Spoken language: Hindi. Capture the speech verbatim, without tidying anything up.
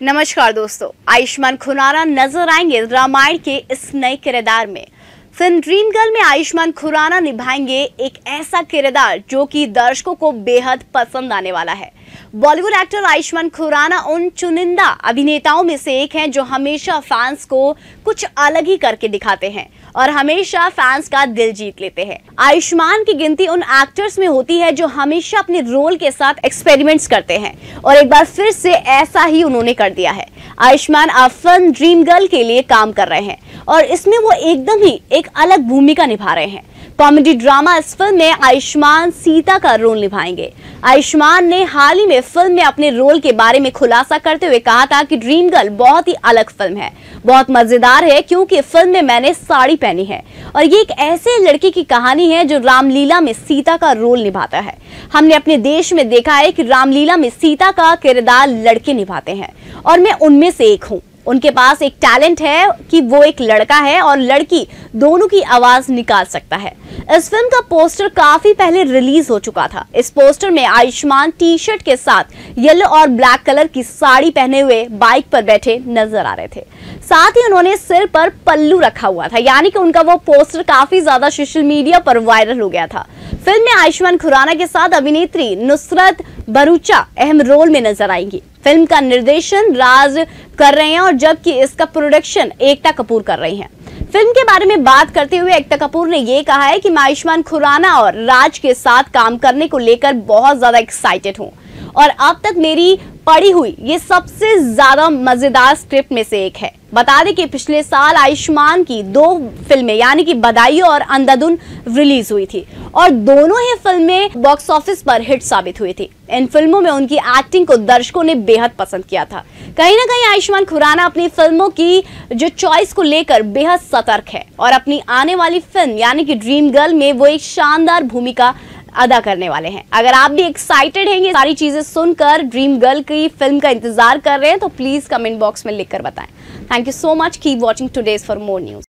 नमस्कार दोस्तों, आयुष्मान खुराना नजर आएंगे रामायण के इस नए किरदार में। फिल्म ड्रीम गर्ल में आयुष्मान खुराना निभाएंगे एक ऐसा किरदार जो कि दर्शकों को बेहद पसंद आने वाला है। बॉलीवुड एक्टर आयुष्मान खुराना उन चुनिंदा अभिनेताओं में से एक हैं जो हमेशा फैंस को कुछ अलग ही करके दिखाते हैं और हमेशा फैंस का दिल जीत लेते हैं। आयुष्मान की गिनती उन एक्टर्स में होती है जो हमेशा अपने रोल के साथ एक्सपेरिमेंट्स करते हैं और एक बार फिर से ऐसा ही उन्होंने कर दिया है। आयुष्मान अब फिल्म ड्रीम गर्ल के लिए काम कर रहे हैं और इसमें वो एकदम ही एक अलग भूमिका निभा रहे हैं। कॉमेडी ड्रामा इस फिल्म में आयुष्मान सीता का रोल निभाएंगे। आयुष्मान ने हाल ही में फिल्म में अपने रोल के बारे में खुलासा करते हुए कहा था कि ड्रीम गर्ल बहुत ही अलग फिल्म है, बहुत मजेदार है क्योंकि फिल्म में मैंने साड़ी पहनी है और ये एक ऐसे लड़की की कहानी है जो रामलीला में सीता का रोल निभाता है। हमने अपने देश में देखा है कि रामलीला में सीता का किरदार लड़के निभाते हैं और मैं उनमें से एक हूँ। उनके पास एक टैलेंट है कि वो एक लड़का है और लड़की दोनों की आवाज निकाल सकता है। इस फिल्म का पोस्टर काफी पहले रिलीज हो चुका था। इस पोस्टर में आयुष्मान टी शर्ट के साथ येलो और ब्लैक कलर की साड़ी पहने हुए बाइक पर बैठे नजर आ रहे थे। साथ ही उन्होंने सिर पर पल्लू रखा हुआ था, यानी कि उनका वो पोस्टर काफी ज्यादा सोशल मीडिया पर वायरल हो गया था। फिल्म में आयुष्मान खुराना के साथ अभिनेत्री नुसरत भरूचा अहम रोल में नजर आएंगी। फिल्म का निर्देशन राज कर रहे हैं और जबकि इसका प्रोडक्शन एकता कपूर कर रही हैं। फिल्म के बारे में बात करते हुए एकता कपूर ने ये कहा है कि मैं आयुष्मान खुराना और राज के साथ काम करने को लेकर बहुत ज्यादा एक्साइटेड हूँ और अब तक मेरी पढ़ी हुई ये सबसे ज्यादा मजेदार स्क्रिप्ट में से एक है। बता दें कि पिछले साल आयुष्मान की दो फिल्में यानी कि बधाई और अंधाधुन रिलीज हुई थी और दोनों ही फिल्में बॉक्स ऑफिस पर हिट साबित हुई थी। इन फिल्मों में उनकी एक्टिंग को दर्शकों ने बेहद पसंद किया था। कहीं ना कहीं आयुष्मान खुराना अपनी फिल्मों की जो चॉइस को लेकर बेहद सतर्क है और अपनी आने वाली फिल्म यानी कि ड्रीम गर्ल में वो एक शानदार भूमिका अदा करने वाले हैं। अगर आप भी एक्साइटेड हैं ये सारी चीजें सुनकर, ड्रीम गर्ल की फिल्म का इंतजार कर रहे हैं तो प्लीज कमेंट बॉक्स में लिखकर बताएं। Thank you so much, keep watching today's for more news.